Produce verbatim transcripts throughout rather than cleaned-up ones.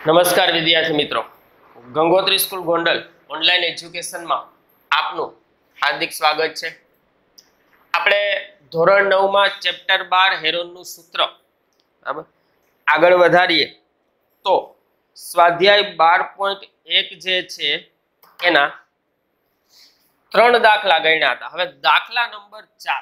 નમસ્કાર વિદ્યાર્થી મિત્રો, ગંગોત્રી સ્કૂલ ગોંડલ ઓનલાઈન એજ્યુકેશનમાં આપનું હાર્દિક સ્વાગત છે। આપણે ધોરણ નવ માં ચેપ્ટર બાર હેરોનનું સૂત્ર બરાબર આગળ વધારીએ તો સ્વાધ્યાય બાર પોઈન્ટ એક જે છે એના ત્રણ દાખલા ગણ્યા હતા। હવે દાખલા નંબર ચાર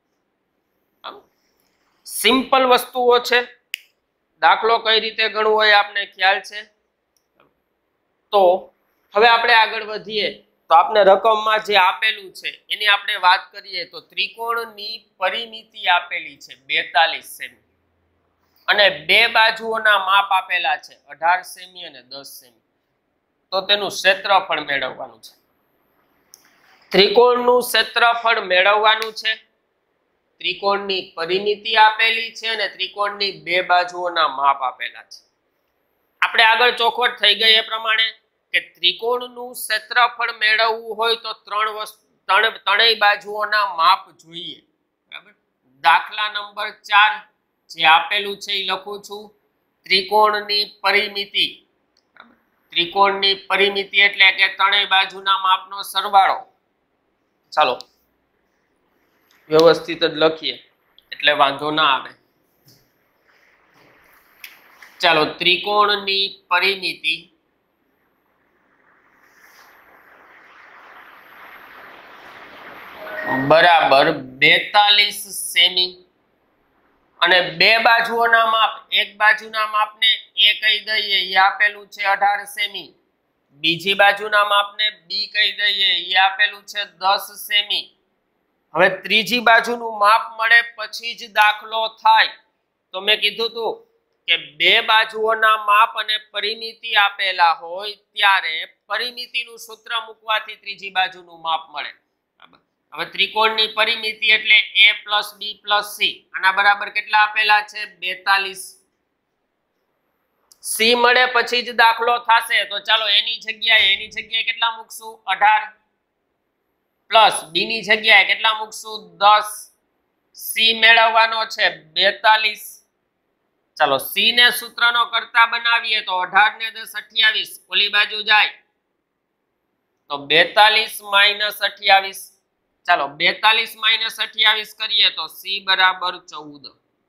સિમ્પલ વસ્તુઓ છે। દાખલો કઈ રીતે ગણવો એ આપને ખ્યાલ છે। તો હવે આપણે આગળ વધીએ તો આપને રકમમાં જે આપેલું છે એની આપણે વાત કરીએ તો ત્રિકોણની પરિમિતિ આપેલી છે બેતાલીસ સેમી અને બે બાજુઓના માપ આપેલા છે અઢાર સેમી અને દસ સેમી। તો તેનું ક્ષેત્રફળ મેળવવાનું છે। ત્રિકોણનું ક્ષેત્રફળ મેળવવાનું છે। ત્રિકોણની પરિમિતિ આપેલી છે અને ત્રિકોણની બે બાજુઓના માપ આપેલા છે। આપણે આગળ ચોખવટ થઈ ગઈ એ પ્રમાણે કે ત્રિકોણનું ક્ષેત્રફળ મેળવવું હોય તો ત્રણ વસ્તુ ત્રણ ત્રણેય બાજુઓના માપ જોઈએ બરાબર। દાખલા નંબર ચાર જે આપેલું છે એ લખું છું ત્રિકોણની પરિમિતિ બરાબર। ત્રિકોણની પરિમિતિ એટલે કે ત્રણેય બાજુના માપનો સરવાળો। ચાલો વ્યવસ્થિત જ લખીએ એટલે વાંધો ના આવે। ચાલો ત્રિકોણની પરિમિતિ બરાબર બેતાલીસ સેમી અને બે બાજુઓના માપ એક બાજુના માપને એ કહી દઈએ એ આપેલું છે અઢાર સેમી, બીજી બાજુના માપને બી કહી દઈએ એ આપેલું છે દસ સેમી। હવે ત્રીજી બાજુનું માપ મળે પછી જ દાખલો થાય। તો મેં કીધું હતું કે બે બાજુઓના માપ અને પરિમિતિ આપેલા હોય ત્યારે પરિમિતિનું સૂત્ર મૂકવાથી ત્રીજી બાજુનું માપ મળે બરાબર। હવે ત્રિકોણની પરિમિતિ એટલે a plus b plus c આના બરાબર કેટલા આપેલા છે બેતાલીસ। c મળે પછી જ દાખલો થશે તો ચાલો એની જગ્યાએ એની જગ્યાએ કેટલા મૂકશું અઢાર પ્લસ બી ની જગ્યાએ કેટલા મૂકશું દસ, સી મેળવવાનો છે બેતાલીસ। ચાલો સી ને સૂત્રનો કરતા બનાવીએ તો અઢાર ને દસ અઠ્યાવીસ, ઓલી બાજુ જાય તો બેતાલીસ માઇનસ અઠ્યાવીસ। ચાલો બેતાલીસ માઇનસ અઠ્યાવીસ કરીએ તો સી બરાબર ચૌદ।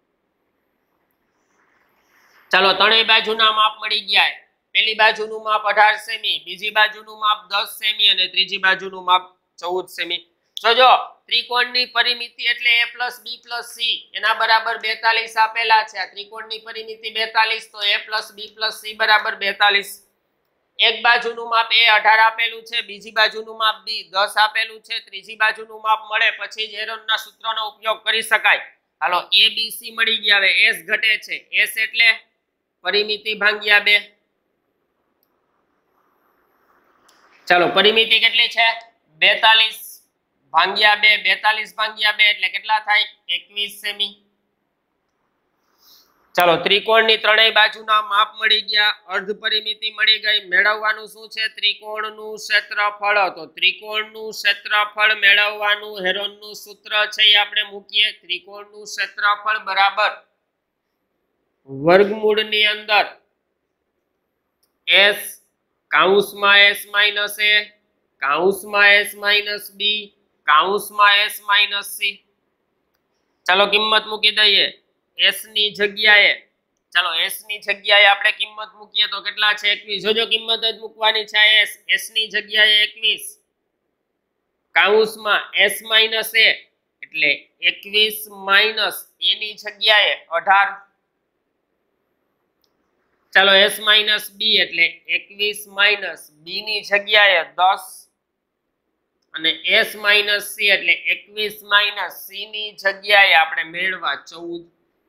ચાલો ત્રણેય બાજુના માપ મળી ગયા। પેલી બાજુનું માપ અઢાર સેમી, બીજી બાજુનું માપ દસ સેમી અને ત્રીજી બાજુનું માપ ચૌદ સેમી। જોજો ત્રિકોણની પરિમિતિ એટલે a plus b plus c એના બરાબર બેતાલીસ આપેલા છે। આ ત્રિકોણની પરિમિતિ બેતાલીસ તો a plus b plus c બરાબર બેતાલીસ। એક બાજુનું માપ a અઢાર આપેલું છે, બીજી બાજુનું માપ b દસ આપેલું છે, ત્રીજી બાજુનું માપ મળે પછી જ હેરોનના સૂત્રનો ઉપયોગ કરી શકાય। હાલો a b c મળી ગયા। હવે s ઘટે છે, s એટલે પરિમિતિ ભાગ્યા બે। ચાલો પરિમિતિ કેટલી છે બેતાલીસ ભાગ્યા બે, બેતાલીસ ભાગ્યા બે એટલે કેટલા થાય એકવીસ સેમી। ચાલો ત્રિકોણની ત્રણેય બાજુના માપ મળી ગયા, અર્ધ પરિમિતિ મળી ગઈ। મેળવવાનું શું છે ત્રિકોણનું ક્ષેત્રફળ। તો ત્રિકોણનું ક્ષેત્રફળ મેળવવાનું હેરોનનું સૂત્ર છે એ આપણે મૂકીએ। ત્રિકોણનું ક્ષેત્રફળ બરાબર વર્ગમૂળની અંદર s કાઉંસમાં s માઇનસ a કાઉંસમાં s માઇનસ b કાઉંસમાં s માઇનસ c। ચાલો કિંમત મૂકી દઈએ s ની જગ્યાએ। ચાલો s ની જગ્યાએ આપણે કિંમત મૂકીએ તો કેટલા છે એકવીસ। જોજો કિંમત જ મૂકવાની છે s s ની જગ્યાએ એકવીસ કાઉંસમાં s માઇનસ a એટલે એકવીસ માઇનસ a ની જગ્યાએ અઢાર। ચાલો s માઇનસ b એટલે એકવીસ માઇનસ b ની જગ્યાએ દસ અને s માઇનસ c એટલે એકવીસ માઇનસ c ની જગ્યાએ આપણે મેળવા ચૌદ।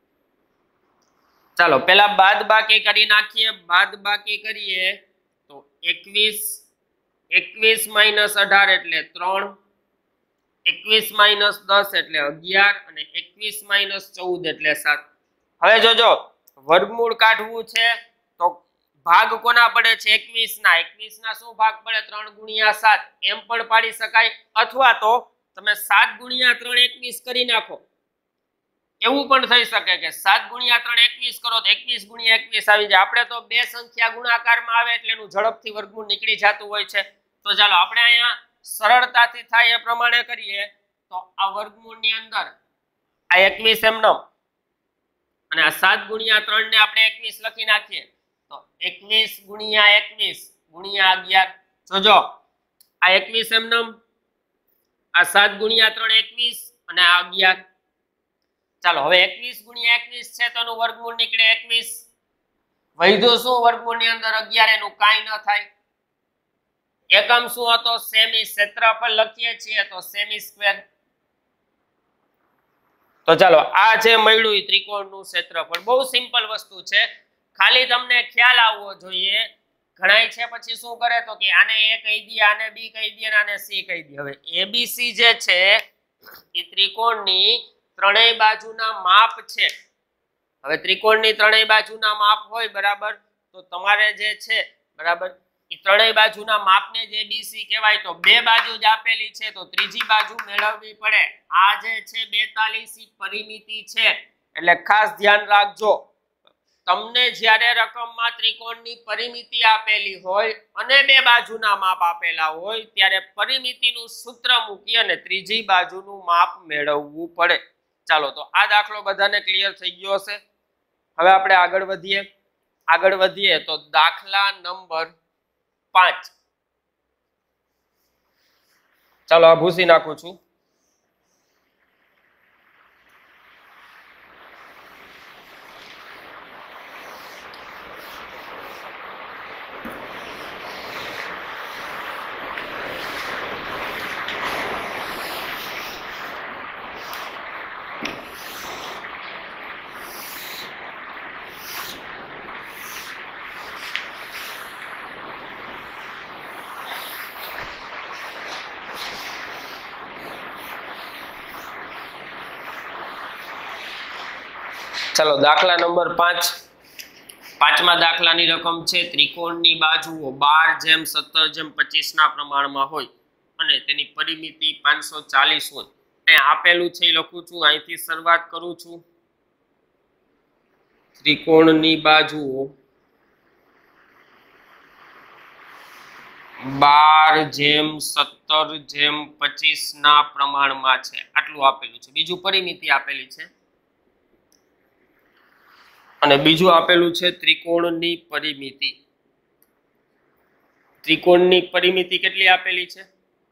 ચાલો પહેલા બાદબાકી કરી નાખીએ। બાદબાકી કરીએ તો એકવીસ એકવીસ માઇનસ અઢાર એટલે ત્રણ, એકવીસ માઇનસ દસ એટલે અગિયાર અને એકવીસ માઇનસ ચૌદ એટલે સાત। હવે જોજો વર્ગમૂળ કાઢવું છે તો ભાગ કોના પડે છે એકવીસ ના। એકવીસ ના શું ભાગ પડે ત્રણ ગુણ્યા સાત એમ પણ પાડી શકાય અથવા તો તમે સાત ગુણ્યા ત્રણ એકવીસ કરી નાખો। એવું પણ થઈ શકે કે સાત ગુણ્યા ત્રણ એકવીસ કરો તો એકવીસ ગુણ્યા એકવીસ આવી જાય. આપણે તો બે સંખ્યા ગુણાકારમાં આવે એટલે એનું ઝડપથી વર્ગમૂળ નીકળી જતું હોય છે. તો ચાલો આપણે અહીંયા સરળતાથી થાય એ પ્રમાણે કરીએ. તો આ વર્ગમૂળની અંદર આ એકવીસ એમનો અને આ સાત ગુણ્યા ત્રણ ને આપણે એકવીસ લખી નાખીએ તો એકવીસ ગુણ્યા એકવીસ ગુણ્યા અગિયાર. જોજો આ એકવીસ એમનો, આ સાત ગુણ્યા ત્રણ એકવીસ અને આ અગિયાર. ચાલો હવે એકવીસ ગુણ્યા એકવીસ છે તો એનું વર્ગમૂળ નીકળે એકવીસ. વધ્યું શું વર્ગમૂળની અંદર અગિયાર, એનું કાંઈ ન થાય. એકમ શું હતો? સેમી. ક્ષેત્રફળ લખીએ છીએ તો સેમી સ્ક્વેર. તો ચાલો આ જે મળ્યું એ ત્રિકોણનું ક્ષેત્રફળ. બહુ સિમ્પલ વસ્તુ છે, ખાલી તમને ખ્યાલ આવવો જોઈએ. ઘણાય છે પછી શું કરે તો કે આને એ કહી દે, આને બી કહી દે અને આને સી કહી દે. હવે એબીસી જે છે એ ત્રિકોણની ત્રણેય બાજુના માપ છે. હવે ત્રિકોણની ત્રણેય બાજુના માપ હોય બરાબર, તો તમારે જે છે બરાબર એ ત્રણેય બાજુના માપને જે એબીસી કહેવાય. તો બે બાજુ જ આપેલી છે તો ત્રીજી બાજુ મેળવવી પડે. આ જે છે બેતાલીસ પરિમિતિ છે એટલે ખાસ ધ્યાન રાખજો. તમને જ્યારે રકમમાં ત્રિકોણની પરિમિતિ આપેલી હોય અને બે બાજુના માપ આપેલા હોય ત્યારે પરિમિતિનું સૂત્ર મૂકી અને ત્રીજી બાજુનું માપ મેળવવું પડે. ચાલો તો આ દાખલો બધાને ક્લિયર થઈ ગયો હશે. હવે આપણે આગળ વધીએ. આગળ વધીએ તો દાખલા નંબર પાંચ. ચાલો આ ભૂસી નાખું છું. ચાલો દાખલા નંબર પાંચ. પાંચમા દાખલાની રકમ છે ત્રિકોણની બાજુઓ બાર જેમ સત્તર જેમ પચીસ ના પ્રમાણમાં હોય અને તેની પરિમિતિ પાંચસો ચાલીસ હોય. અહીંયા આપેલું છે એ લખું છું. અહીંથી શરૂઆત કરું છું. ત્રિકોણની બાજુઓ બાર જેમ સત્તર જેમ પચીસ ના પ્રમાણમાં છે આટલું આપેલું છે. બીજું પરિમિતિ આપેલી છે અને બીજું આપેલું છે ત્રિકોણની પરિમિતિ. ત્રિકોણની પરિમિતિ કેટલી આપેલી છે?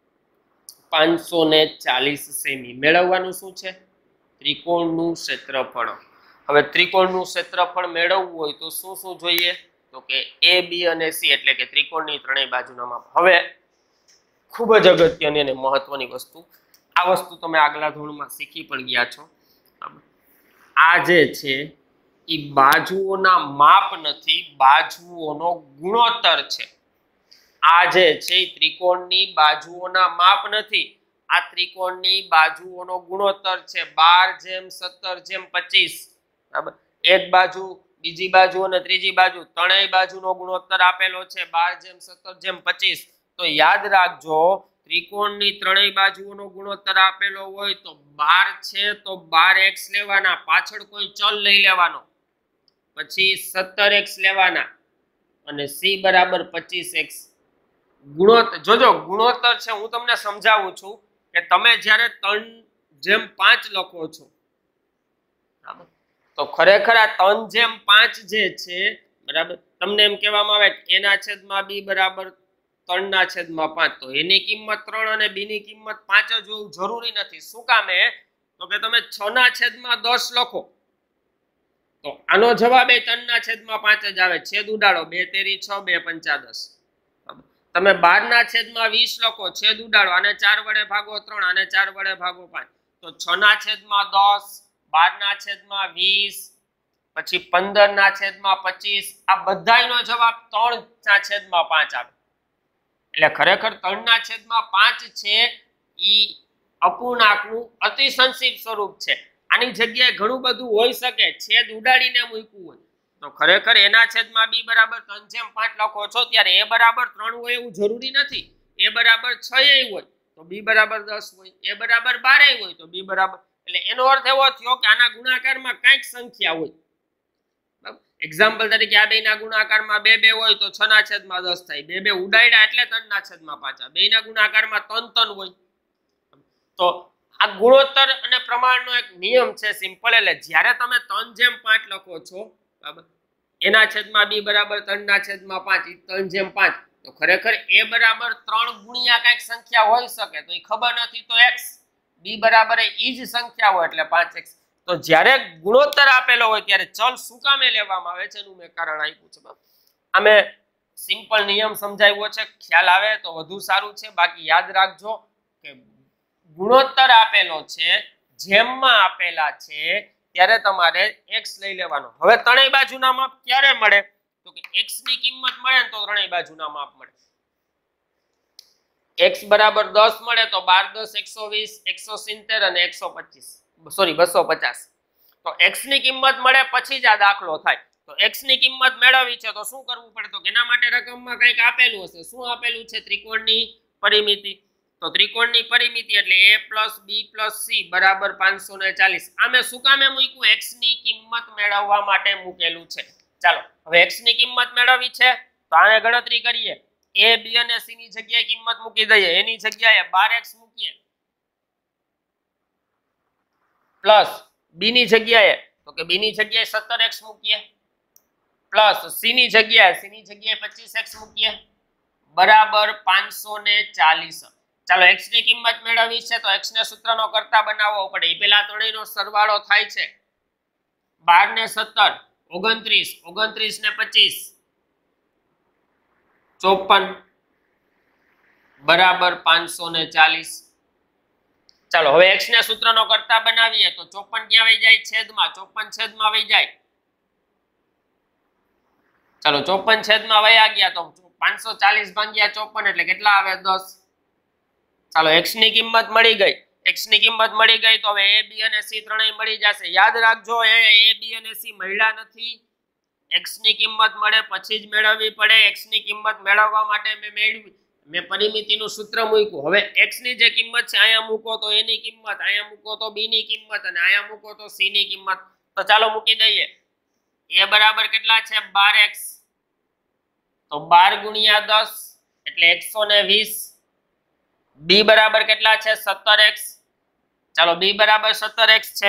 પાંચસો ને ચાલીસ સેમી. મેળવવાનું શું છે? ત્રિકોણનું ક્ષેત્રફળ. હવે ત્રિકોણનું ક્ષેત્રફળ મેળવવું હોય તો શું શું જોઈએ? તો કે એ બી અને સી એટલે કે ત્રિકોણની ત્રણેય બાજુના માપ. હવે ખૂબ જ અગત્યની અને મહત્વની વસ્તુ, આ વસ્તુ તમે આગલા ધોરણમાં શીખી પણ ગયા છો. આ જે છે એ બાજુઓના માપ નથી, બાજુઓનો ગુણોત્તર છે. આ જે છે એ ત્રિકોણની બાજુઓના માપ નથી, આ ત્રિકોણની બાજુઓનો ગુણોત્તર છે. બાર જેમ સત્તર જેમ પચીસ. બરાબર. એક બાજુ, બીજી બાજુ અને ત્રીજી બાજુ ત્રણેય બાજુનો ગુણોત્તર આપેલો છે બાર જેમ સત્તર જેમ પચીસ. તો યાદ રાખજો, ત્રિકોણની ત્રણેય બાજુઓનો ગુણોત્તર આપેલો હોય તો બાર છે તો બાર એક્સ લેવાના, પાછળ કોઈ ચલ લઈ લેવાનો, પછી સત્તર એક્સ લેવાના અને સી બરાબર પચીસ એક્સ. ગુણોત્તર જોજો, ગુણોત્તર છે. હું તમને સમજાવું છું કે તમે જ્યારે ત્રણ જેમ પાંચ લખો છો બરાબર, તો ખરેખર આ ત્રણ જેમ પાંચ જે છે બરાબર, તમને એમ કહેવામાં આવે કે એના છેદમાં બી બરાબર ત્રણ ના છેદમાં પાંચ. તો એની કિંમત ત્રણ અને બી ની કિંમત પાંચ જ હોવું જરૂરી નથી. શું કામે? તો કે તમે છ ના છેદમાં દસ લખો તો આનો જવાબ એ ત્રણ ના છેદમાં પાંચ જ આવે. છેદ ઉડાડો, બે તેરી છ, બે પંચા દસ. તમે બાર ના છેદમાં વીસ લખો, છેદ ઉડાડો, આને ચાર વડે ભાગો ત્રણ, આને ચાર વડે ભાગો પાંચ. તો છ ના છેદમાં દસ, બાર ના છેદમાં વીસ, પછી પંદર ના છેદમાં પચીસ. આ બધાનો જવાબ ત્રણ ના છેદમાં પાંચ આવે. એટલે ખરેખર ત્રણ ના છેદમાં પાંચ છે ઈ અપૂર્ણાંકનું અતિ સંક્ષિપ્ત સ્વરૂપ છે. આની જગ્યાએ ઘણું બધું હોઈ શકે, છેદ ઉડાડીને મૂક્યું હોય તો ખરેખર એના છેદમાં બી બરાબર ત્રણ જેમ પાંચ લખો છો ત્યારે એ બરાબર ત્રણ હોય એવું જરૂરી નથી. એ બરાબર છ હોય તો બી બરાબર દસ હોય, એ બરાબર બાર હોય તો બી બરાબર. એટલે એનો અર્થ એવો થયો કે આના ગુણાકારમાં કંઈક સંખ્યા હોય. એક્ઝામ્પલ તરીકે આ બેના ગુણાકારમાં બે બે હોય તો છ ના છેદમાં દસ થાય. બે બે ઉડાડ્યા એટલે ત્રણ ના છેદમાં પાંચ. બેના ગુણાકારમાં ત્રણ ત્રણ હોય. તો આ ગુણોત્તર અને પ્રમાણનો એક નિયમ છે સિમ્પલ. એટલે જ્યારે તમે ત્રણ જેમ પાંચ લખો છો બરાબર, એના છેદમાં બી બરાબર ત્રણ ના છેદમાં પાંચ, ત્રણ જેમ પાંચ, તો ખરેખર એ બરાબર ત્રણ ગુણ્યા કઈક સંખ્યા હોઈ શકે. તો એ ખબર નથી તો એક્સ, બી બરાબર એ જ સંખ્યા હોય એટલે પાંચ એક્સ. તો જ્યારે ગુણોત્તર આપેલો હોય ત્યારે ચલ શું કામે લેવામાં આવે છે એનું મેં કારણ આપ્યું છે. અમે સિમ્પલ નિયમ સમજાવ્યો છે, ખ્યાલ આવે તો વધુ સારું છે. બાકી યાદ રાખજો કે ગુણોત્તર આપેલો છે, જેમમાં આપેલા છે ત્યારે તમારે x લઈ લેવાનો. હવે ત્રણેય બાજુના માપ ક્યારે મળે? તો કે x ની કિંમત મળે ને તો ત્રણેય બાજુના માપ મળે. x બરાબર દસ મળે તો બાર દસ એકસો વીસ, એકસો સિત્તેર અને એકસો પચીસ, સોરી બસો પચાસ. તો x ની કિંમત મળે પછી જ આ દાખલો થાય. તો x ની કિંમત મેળવવી છે તો શું કરવું પડે? તો એના માટે રકમમાં કંઈક આપેલું હશે. શું આપેલું છે? ત્રિકોણની પરિમિતિ. તો ત્રિકોણની પરિમિતિ એટલે a plus b plus c બરાબર પાંચસો ચાલીસ. આમે શું કામે મૂક્યું? x ની કિંમત મેળવવા માટે મૂકેલું છે. ચાલો હવે x ની કિંમત મેળવવી છે તો આને ગણતરી કરીએ. a b અને c ની જગ્યાએ કિંમત મૂકી દઈએ. a ની જગ્યાએ બાર એક્સ મૂકીએ પ્લસ b ની જગ્યાએ તો કે b ની જગ્યાએ સત્તર એક્સ મૂકીએ પ્લસ c ની જગ્યાએ c ની જગ્યાએ પચીસ એક્સ મૂકીએ બરાબર પાંચસો ચાલીસ. ચાલો x ની કિંમત મેળવવી છે તો x ને સૂત્રનો કરતા બનાવવો પડે. એ પહેલા ત્રણેયનો સરવાળો થાય છે. બાર ને સત્તર ઓગણત્રીસ, ઓગણત્રીસ ને પચીસ ચોપન બરાબર પાંચસો ચાલીસ. ચાલો હવે x ને સૂત્રનો કરતા બનાવીએ તો ચોપન ક્યાં વહી જાય? છેદમાં. ચોપન છેદમાં વહી જાય. ચાલો ચોપન છેદમાં વહ્યા ગયા તો પાંચસો ચાલીસ ભાગ્યા ચોપન એટલે કેટલા આવે? દસ. ચાલો x ની કિંમત મળી ગઈ. x ની કિંમત મળી ગઈ તો હવે a b અને c ત્રણેય મળી જશે. યાદ રાખજો એ a b અને c મળ્યા નથી. x ની કિંમત મળે પછી જ મેળવવી પડે. x ની કિંમત મેળવવા માટે મેં મેળવી મેં પરિમિતિનું સૂત્ર મૂક્યું. હવે x ની જે કિંમત છે અહીંયા મૂકો તો a ની કિંમત, અહીંયા મૂકો તો b ની કિંમત અને અહીંયા મૂકો તો c ની કિંમત. તો ચાલો મૂકી દઈએ. a બરાબર કેટલા છે? બાર એક્સ. તો બાર ગુણ્યા દસ એટલે એકસો વીસ. b બરાબર કેટલા છે? સત્તર એક્સ. ચાલો b બરાબર સત્તર એક્સ છે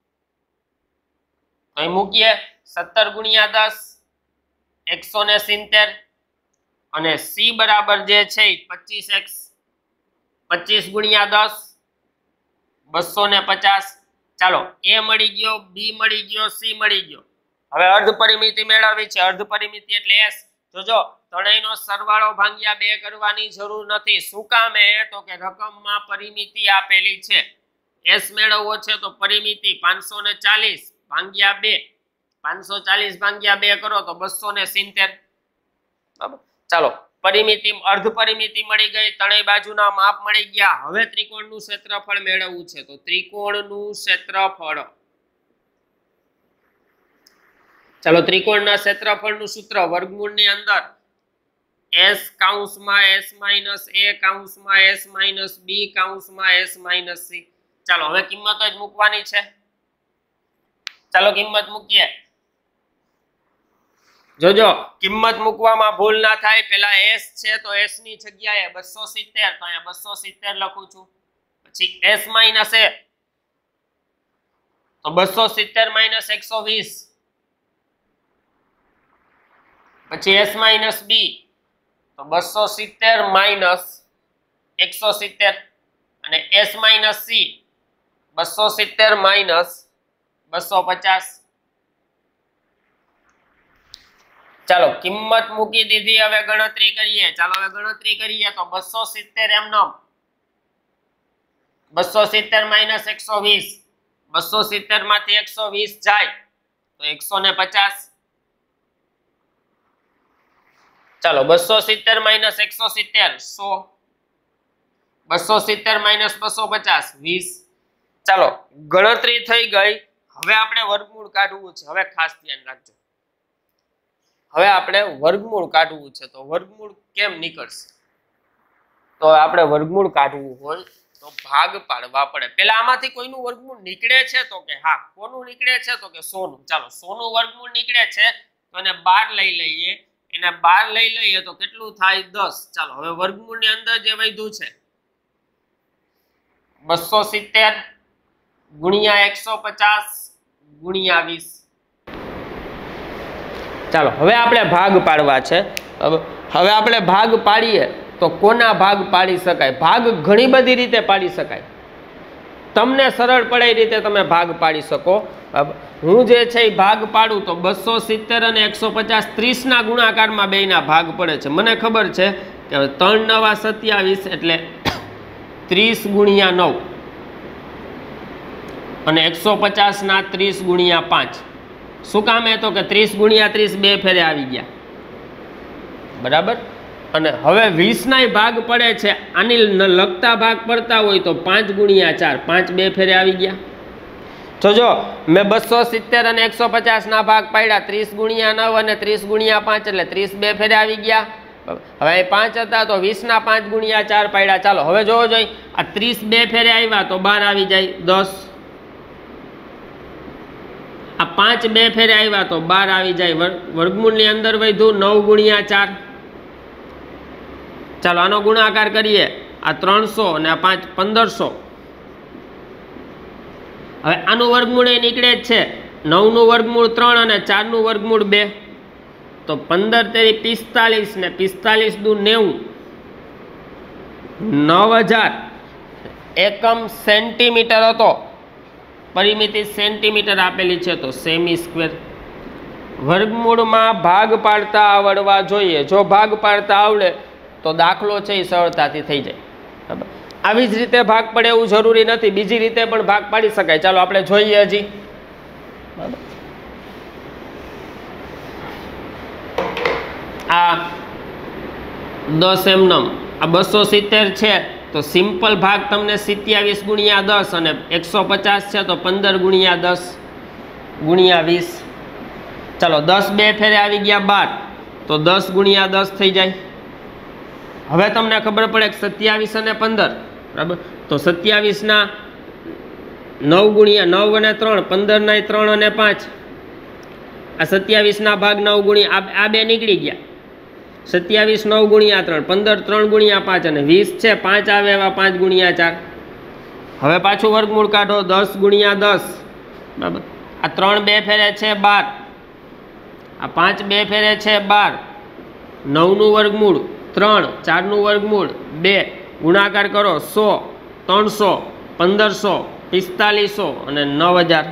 તો અહીં મૂકીએ. સત્તર ગુણ્યા દસ એકસો સિત્તેર અને c બરાબર જે છે પચીસ એક્સ. પચીસ ગુણ્યા દસ બસો પચાસ. ચાલો a મળી ગયો, b મળી ગયો, c મળી ગયો. હવે અર્ધ પરિમિતિ મેળવવી છે. અર્ધ પરિમિતિ એટલે s. જોજો ત્રણેયનો સરવાળો ભાગ્યા બે કરવાની જરૂર નથી. શું કામે? તો કે રકમમાં પરિમિતિ આપેલી છે. s મેળવવો છે તો પરિમિતિ પાંચસો ચાલીસ ભાગ્યા બે. પાંચસો ચાલીસ ભાગ્યા બે કરો તો બસો સિત્તેર. બરાબર. ચાલો પરિમિતિ અર્ધ પરિમિતિ મળી ગઈ. ત્રણેય બાજુના માપ મળી ગયા. હવે ત્રિકોણનું ક્ષેત્રફળ મેળવવું છે તો ત્રિકોણનું ક્ષેત્રફળ. ચાલો ત્રિકોણના ક્ષેત્રફળનું સૂત્ર વર્ગમૂળની અંદર s કૌંસમાં s માઇનસ a કૌંસમાં s માઇનસ b કૌંસમાં s માઇનસ c. ચાલો હવે કિંમત જ મૂકવાની છે. ચાલો કિંમત મૂકીએ. જોજો કિંમત મૂકવામાં ભૂલ ના થાય. પેલા s છે તો s ની જગ્યાએ બસો સિત્તેર તો અહીંયા બસો સિત્તેર લખું છું. પછી s માઇનસ a તો બસો સિત્તેર માઇનસ એકસો વીસ. પછી s માઇનસ b તો બસો સિત્તેર માઇનસ એકસો સિત્તેર અને s માઇનસ c બસો સિત્તેર માઇનસ બસો પચાસ. ચાલો કિંમત મૂકી દીધી. હવે ગણતરી કરીએ. ચાલો હવે ગણતરી કરીએ તો બસો સિત્તેર એમનો બસો સિત્તેર માઇનસ એકસો વીસ. બસો સિત્તેર માંથી એકસો વીસ જાય તો એકસો પચાસ. ચાલો બસો સિત્તેર માઇનસ એકસો સિત્તેર સો. બસો સિત્તેર માઇનસ બસો પચાસ વીસ. ચાલો ગણતરી થઈ ગઈ. હવે આપણે વર્ગમૂળ કાઢવું છે. હવે ખાસ ધ્યાન રાખજો. હવે આપણે વર્ગમૂળ કાઢવું છે તો વર્ગમૂળ કેમ નીકળશે? તો આપણે વર્ગમૂળ કાઢવું હોય તો તો ભાગ પાડવા પડે. પેલા આમાંથી કોઈનું વર્ગમૂળ નીકળે છે તો કે હા. કોનું નીકળે છે તો કે સો નું. ચાલો સો નું વર્ગમૂળ નીકળે છે તો એને બાર લઈ લઈએ. એને બાર લઈ લઈએ તો કેટલું થાય? દસ. ચાલો હવે વર્ગમૂળની અંદર જે વધ્યું છે બસો સિત્તેર ગુણ્યા એકસો પચાસ ગુણ્યા વીસ. ચાલો હવે આપણે ભાગ પાડવા છે. હવે આપણે ભાગ પાડીએ તો કોના ભાગ પાડી શકાય? ભાગ ઘણી બધી રીતે પાડી શકાય. તમને સરળ પડે એ રીતે તમે ભાગ પાડી શકો. હું જે છે એ ભાગ પાડું તો બસો સિત્તેર અને એકસો પચાસ ત્રીસ ના ગુણાકારમાં બેયના ભાગ પડે છે. મને ખબર છે કે ત્રણ નવા સત્યાવીસ એટલે ત્રીસ ગુણ્યા નવ અને એકસો પચાસ ના ત્રીસ ગુણ્યા પાંચ. શું કામ? એ તો કે ત્રીસ ગુણ્યા ત્રીસ બે ફેરે આવી ગયા, બરાબર. અને હવે વીસ ના ભાગ પડે છે. આની લગતા ભાગ પડતા હોય તો પાંચ ગુણ્યા ચાર, પાંચ બે ફેરે આવી ગયા. તો જો મેં બસો સિત્તેર અને એકસો પચાસ ના ભાગ પાડ્યા, ત્રીસ ગુણ્યા નવ અને ત્રીસ ગુણ્યા પાંચ એટલે ત્રીસ બે ફેરે આવી ગયા. હવે પાંચ હતા તો વીસ ના પાંચ ગુણ્યા ચાર પાડ્યા. ચાલો હવે જોવો જોઈએ, આ ત્રીસ બે ફેરે આવ્યા તો બાર આવી જાય, દસ. આ પાંચ બે ફેરે આવ્યા તો બાર આવી જાય. વર્ગમૂળની અંદર વધ્યું નવ ગુણ્યા ચાર. ચાલો આનો ગુણાકાર કરીએ. આ ત્રણસો અને આ પાંચ પંદરસો. હવે આનું વર્ગમૂળ એ નીકળે જ છે. નવ નું વર્ગમૂળ ત્રણ અને ચાર નું વર્ગમૂળ બે. તો પંદર તેરી પિસ્તાલીસ ને પિસ્તાલીસ દુ નેવું. નવ હજાર એકમ સેન્ટીમીટર હતો. પરિમિતિ સેન્ટીમીટર આપેલી છે તો સેમી સ્ક્વેર. વર્ગમૂળમાં ભાગ પાડતા આવડવા જોઈએ. જો ભાગ પાડતા આવડે તો દાખલો છે એ સરળતાથી થઈ જાય. બરાબર. આવી જ રીતે ભાગ પડે એવું જરૂરી નથી, બીજી રીતે પણ ભાગ પાડી શકાય. ચાલો આપણે જોઈએ હજી. બરાબર. આ દસ એમનમ આ બસો સિત્તેર છે તો સિમ્પલ ભાગ તમને સિત્યાવીસ ગુણ્યા દસ અને એકસો પચાસ છે તો પંદર ગુણ્યા દસ ગુણ્યા વીસ. ચાલો દસ બે ફેરે આવી ગયા બાર તો દસ ગુણ્યા દસ થઈ જાય. હવે તમને ખબર પડે કે સત્યાવીસ અને પંદર, બરાબર. તો સત્યાવીસ ના નવ ગુણ્યા નવ અને ત્રણ, પંદર ના ત્રણ અને પાંચ. આ સત્યાવીસ ના ભાગ નવ ગુણ્યા આ બે નીકળી ગયા. સત્યાવીસ નવ ગુણ્યા ત્રણ, પંદર ત્રણ ગુણ્યા પાંચ અને વીસ છે પાંચ આવે એવા પાંચ ગુણ્યા ચાર. હવે પાછું વર્ગમૂળ કાઢો. દસ ગુણ્યા દસ, બરાબર. આ ત્રણ બે ફેરે છે બાર, આ પાંચ બે ફેરે છે બાર. નવનું વર્ગમૂળ ત્રણ, ચારનું વર્ગમૂળ બે. ગુણાકાર કરો સો, ત્રણસો, પંદરસો, પિસ્તાલીસો અને નવ હજાર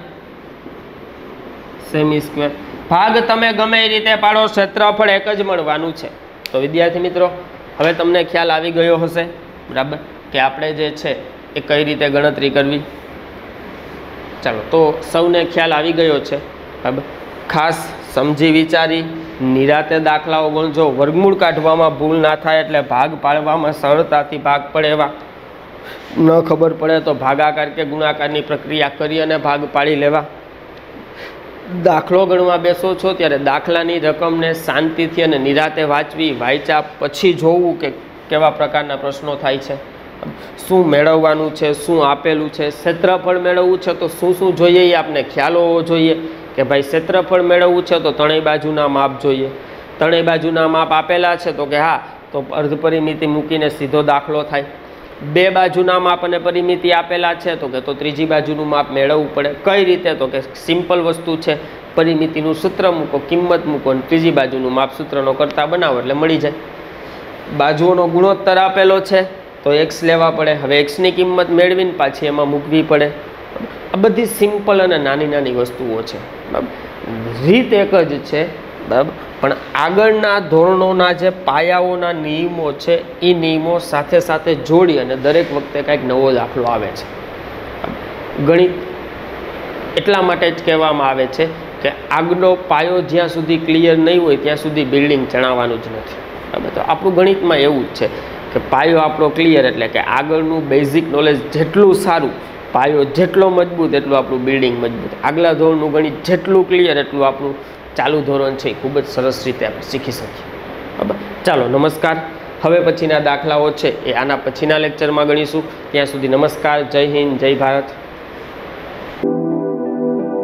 સેમી સ્ક્વેર. ભાગ તમે ગમે એ રીતે પાડો, ક્ષેત્રફળ એક જ મળવાનું છે. તો વિદ્યાર્થી મિત્રો હવે તમને ખ્યાલ આવી ગયો હશે, બરાબર, કે આપણે જે છે એ કઈ રીતે ગણતરી કરવી. ચાલો તો સૌને ખ્યાલ આવી ગયો છે, બરાબર. ખાસ સમજી વિચારી નિરાતે દાખલાઓ ગણજો. વર્ગમૂળ કાઢવામાં ભૂલ ના થાય એટલે ભાગ પાડવામાં સરળતાથી ભાગ પડે એવા. ન ખબર પડે તો ભાગાકાર કે ગુણાકારની પ્રક્રિયા કરી અને ભાગ પાડી લેવા. દાખલો ગણવા બેસો છો ત્યારે દાખલાની રકમને શાંતિથી અને નિરાતે વાંચવી. વાંચ્યા પછી જોવું કે કેવા પ્રકારના પ્રશ્નો થાય છે, શું મેળવવાનું છે, શું આપેલું છે. ક્ષેત્રફળ મેળવવું છે તો શું શું જોઈએ એ આપણે ખ્યાલ હોવો જોઈએ કે ભાઈ ક્ષેત્રફળ મેળવવું છે તો ત્રણેય બાજુના માપ જોઈએ. ત્રણેય બાજુના માપ આપેલા છે તો કે હા, તો અર્ધ પરિમિતિ મૂકીને સીધો દાખલો થાય. બે બાજુના માપ અને પરિમિતિ આપેલા છે તો કે તો ત્રીજી બાજુનું માપ મેળવવું પડે. કઈ રીતે? તો કે સિમ્પલ વસ્તુ છે, પરિમિતિનું સૂત્ર મૂકો, કિંમત મૂકો અને ત્રીજી બાજુનું માપ સૂત્રનો કરતા બનાવો એટલે મળી જાય. બાજુઓનો ગુણોત્તર આપેલો છે તો એક્સ લેવા પડે. હવે એક્સની કિંમત મેળવીને પાછી એમાં મૂકવી પડે. આ બધી સિમ્પલ અને નાની નાની વસ્તુઓ છે, બરાબર. રીત એક જ છે, બરાબર, પણ આગળના ધોરણોના જે પાયાઓના નિયમો છે એ નિયમો સાથે સાથે જોડી અને દરેક વખતે કંઈક નવો દાખલો આવે છે. ગણિત એટલા માટે જ કહેવામાં આવે છે કે આગળનો પાયો જ્યાં સુધી ક્લિયર નહીં હોય ત્યાં સુધી બિલ્ડિંગ ચણાવવાનું જ નથી, બરાબર. તો આપણું ગણિતમાં એવું જ છે કે પાયો આપણો ક્લિયર એટલે કે આગળનું બેઝિક નોલેજ જેટલું સારું, પાયો જેટલો મજબૂત એટલું આપણું બિલ્ડિંગ મજબૂત. આગલા ધોરણનું ગણિત જેટલું ક્લિયર એટલું આપણું ચાલુ ધોરણ છે એ ખૂબ જ સરસ રીતે આપણે શીખી શકીએ, બરાબર. ચાલો નમસ્કાર. હવે પછીના દાખલાઓ છે એ આના પછીના લેક્ચરમાં ગણીશું. ત્યાં સુધી નમસ્કાર, જય હિન્દ, જય ભારત.